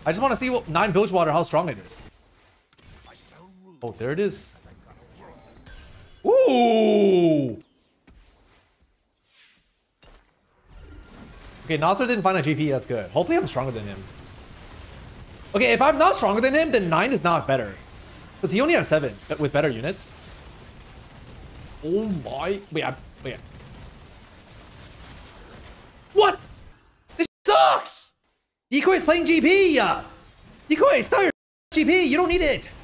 I just want to see what 9 Bilgewater, how strong it is. Oh, there it is. Ooh! Okay, Nasser didn't find a GP, that's good. Hopefully I'm stronger than him. Okay, if I'm not stronger than him, then 9 is not better. Because he only has 7 with better units. Oh my... Wait. What? This sucks! Decoy is playing GP! Decoy, start your GP! You don't need it!